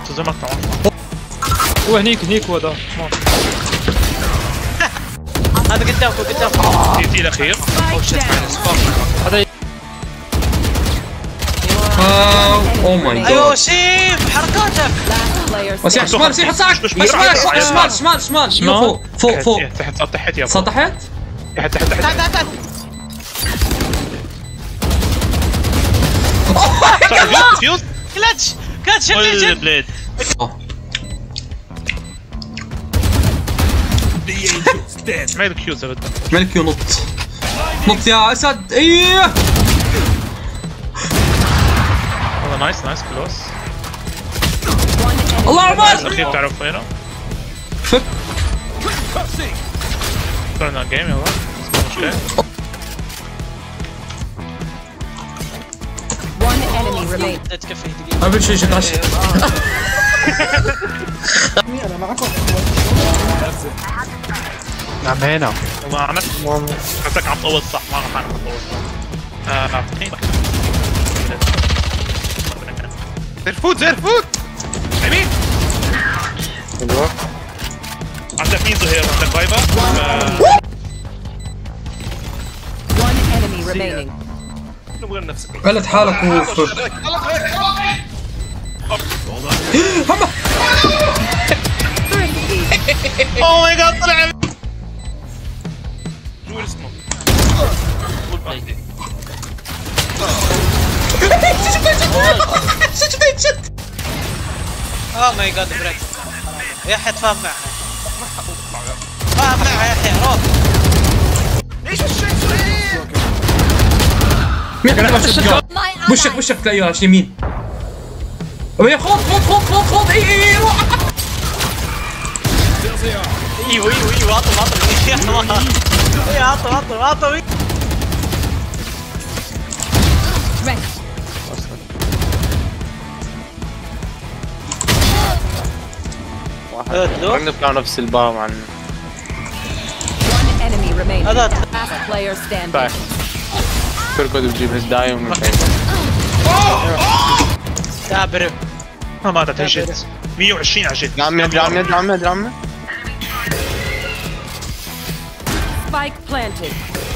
زي مقطع هو هنيك هو ده هذا قدامكم تي الاخير هذا اوه ماي جاد. ايوه سيف حركاتك. وسيم شمال سيف صعق شمال فوق تحت يا تحت فيوز كلتش البليد. مالك كيو زبده مالك يو نط يا اسد. ايه والله نايس كلوس. الله عمر الاخير تعرف وينه؟ فك صرنا جيم يلا مشكله. تكفي دقيقة. قبل شيء نتعشى. انا معكم. نعم هنا والله عملت حسك عم طول صح ما راح اعرف اطول زيرفوت يمين. ايوه عندك مين زهير؟ عندك فايبر؟ نبغى نفسك قلت حالك وفك. اوه ماي جاد طلع شو اسمه؟ اوه ماي جاد بريك. يحيى تفاهم معها. فاهم معها يحيى روح. ايش الشيء؟ وشك تلاقيه على اليمين. خذ اي روح. ايوه عطوا نطلع نفس البام عن هذا تركض وتجيب الدايم. دابر ما ماتت هجت 120 على جد. عمي Spike planted.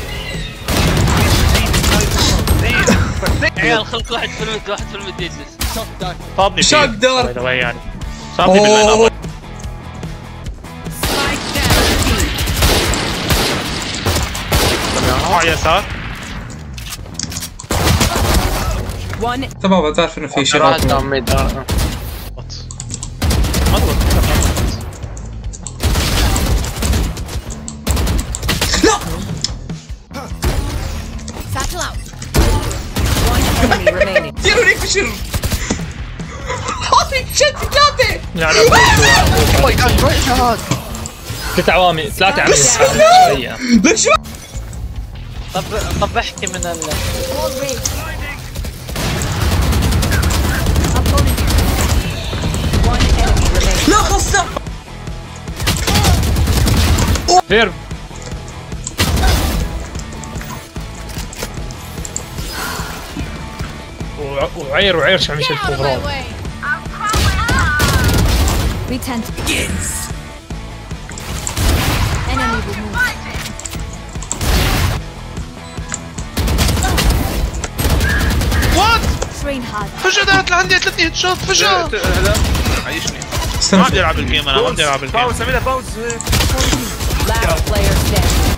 عيال خلق واحد في المد يجلس. صابني شو اقدر؟ يعني صابني بالله. على اليسار تمام بعرف انه في شيء واحد عمي لا ديروا ليك بشر. هذه شت ثلاثة. ثلاثة عوامل لك شو طب احكي من ال لا خصه فيرم وعير شو عم يشيل فوق. We tend to begins. Enemy removed. وات Train hard. فجأة دارت لعندي 3 هيد شوت فجأة. عايشني ما بدي العب الجيم انا ما بدي العب الجيم. باوز سمينا باوز. Last player standing.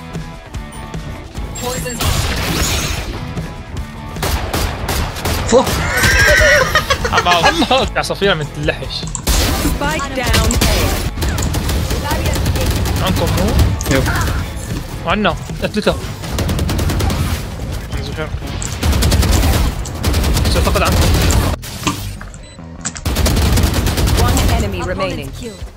الله عصافير من تلحش. Spike down A. عندكم مو؟ يب وعنا ثلاثة. زهير سأعتقد عنكم. One enemy remaining.